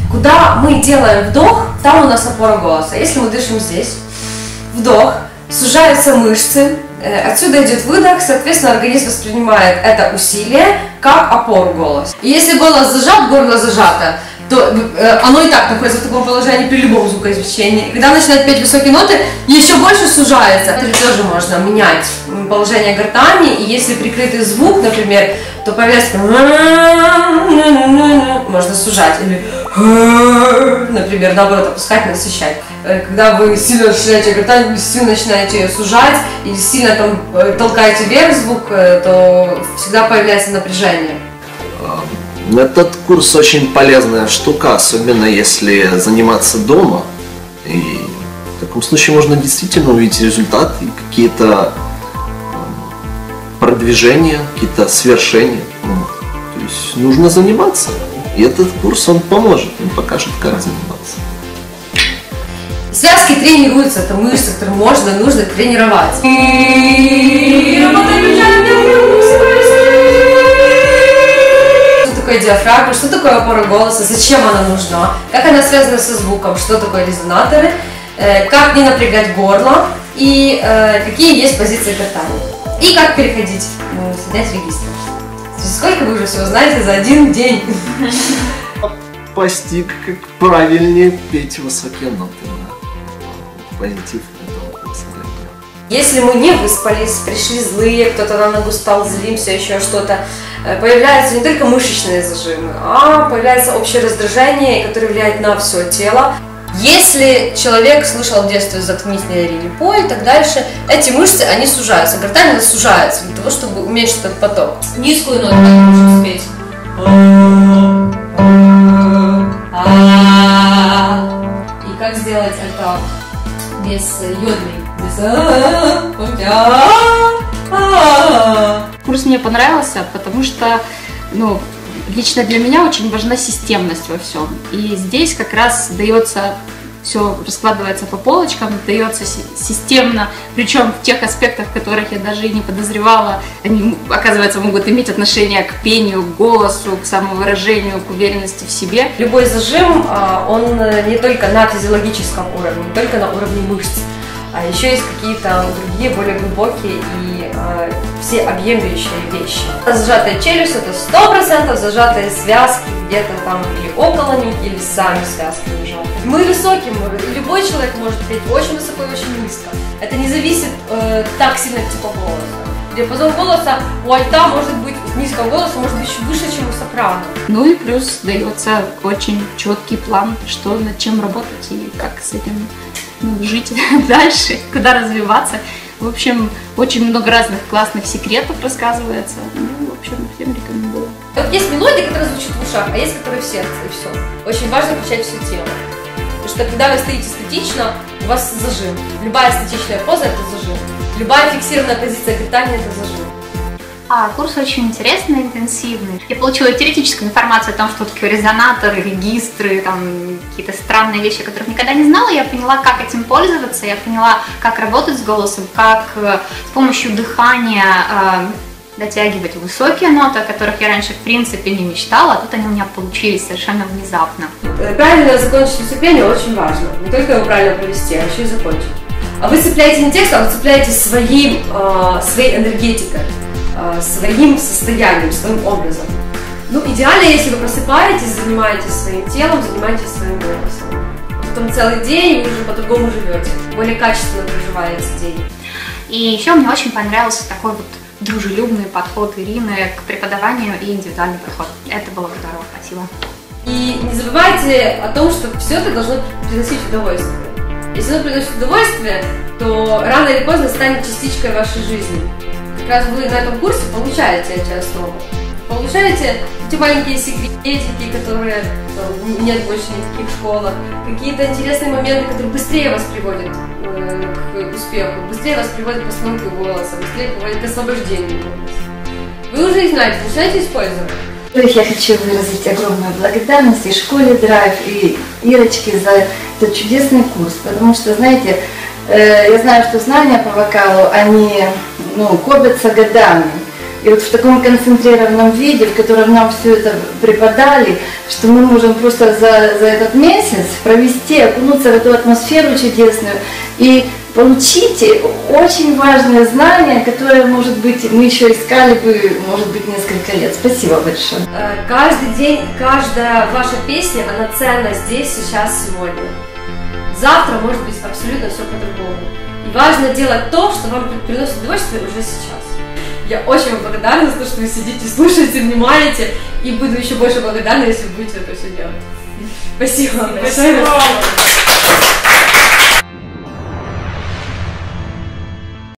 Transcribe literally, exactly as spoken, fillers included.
Куда мы делаем вдох, там у нас опора голоса. Если мы дышим здесь, вдох, сужаются мышцы, отсюда идет выдох, соответственно, организм воспринимает это усилие как опору голоса. И если голос зажат, горло зажато, то оно и так находится в таком положении при любом звукоизвлечении. Когда начинает петь высокие ноты, еще больше сужается. Это тоже можно менять положение гортани, и если прикрытый звук, например, то повестка можно сужать, или, например, наоборот, опускать, насыщать. Когда вы сильно расширяете гортань, сильно начинаете ее сужать, или сильно там толкаете вверх звук, то всегда появляется напряжение. Этот курс очень полезная штука, особенно если заниматься дома. И в таком случае можно действительно увидеть результат и какие-то продвижения, какие-то свершения. То есть нужно заниматься. И этот курс, он поможет, он покажет, как заниматься. Связки тренируются, это мышцы, которые можно, нужно тренировать. Что такое диафрагма, что такое опора голоса, зачем она нужна, как она связана со звуком, что такое резонаторы, как не напрягать горло и какие есть позиции гортани. И как переходить, снять регистр. Сколько вы уже всего знаете за один день? Постиг, как правильнее петь высокие ноты. Позитив этого курса. Если мы не выспались, пришли злые, кто-то на ногу стал злым, все еще что-то, появляются не только мышечные зажимы, а появляется общее раздражение, которое влияет на все тело. Если человек слышал в детстве «заткнись, не ори, не пой» и так дальше, эти мышцы, они сужаются, гортань она сужается для того, чтобы уменьшить этот поток. Низкую ноту нужно спеть. И как сделать это без йодной, без... Курс мне понравился, потому что, ну, лично для меня очень важна системность во всем. И здесь как раз дается, все раскладывается по полочкам, дается системно, причем в тех аспектах, в которых я даже и не подозревала, они, оказывается, могут иметь отношение к пению, к голосу, к самовыражению, к уверенности в себе. Любой зажим, он не только на физиологическом уровне, не только на уровне мышц, а еще есть какие-то другие, более глубокие и э, всеобъемлющие вещи. Зажатая челюсть — это сто процентов зажатые связки где-то там или около них, или сами связки зажаты. Мы высокие, любой человек может петь очень высоко и очень низко. Это не зависит э, так сильно от типа голоса. Диапазон голоса у альта может быть, низкого голоса может быть еще выше, чем у сопрано. Ну и плюс дается очень четкий план, что над чем работать и как с этим, ну, жить дальше, куда развиваться. В общем, очень много разных классных секретов рассказывается. Ну, в общем, всем рекомендую. Вот есть мелодия, которая звучит в ушах, а есть, которая в сердце, и все. Очень важно включать все тело. Потому что когда вы стоите статично, у вас зажим. Любая статичная поза — это зажим. Любая фиксированная позиция гортани — это зажим. А, курс очень интересный, интенсивный. Я получила теоретическую информацию о том, что такое резонаторы, регистры, там какие-то странные вещи, которых никогда не знала. Я поняла, как этим пользоваться, я поняла, как работать с голосом, как с помощью дыхания э, дотягивать высокие ноты, о которых я раньше в принципе не мечтала, а тут они у меня получились совершенно внезапно. Правильно закончить выступление очень важно. Не только его правильно провести, а еще и закончить. А вы цепляете не текст, а вы цепляете своим, э, своей энергетикой, своим состоянием, своим образом. Ну, идеально, если вы просыпаетесь, занимаетесь своим телом, занимаетесь своим голосом. Потом целый день вы уже по-другому живете, более качественно проживаете день. И еще мне очень понравился такой вот дружелюбный подход Ирины к преподаванию и индивидуальный подход. Это было здорово, спасибо. И не забывайте о том, что все это должно приносить удовольствие. Если оно приносит удовольствие, то рано или поздно станет частичкой вашей жизни. Как раз вы на этом курсе получаете эти основы. Получаете эти маленькие секретики, которые ну, нет больше никаких в школах, какие-то интересные моменты, которые быстрее вас приводят э, к успеху, быстрее вас приводят к постановке голоса, быстрее приводят к освобождению голоса. Вы уже их знаете, начинаете использовать. Я хочу выразить огромную благодарность и школе Драйв, и Ирочке за этот чудесный курс, потому что, знаете, я знаю, что знания по вокалу, они, ну, копятся годами, И вот в таком концентрированном виде, в котором нам все это преподали, что мы можем просто за, за этот месяц провести, окунуться в эту атмосферу чудесную и получить очень важные знания, которые, может быть, мы еще искали бы, может быть, несколько лет. Спасибо большое. Каждый день, каждая ваша песня, она ценна здесь, сейчас, сегодня. Завтра может быть абсолютно все по-другому. И важно делать то, что вам приносит удовольствие уже сейчас. Я очень вам благодарна за то, что вы сидите, слушаете, внимаете, и буду еще больше благодарна, если вы будете это все делать. Спасибо вам большое.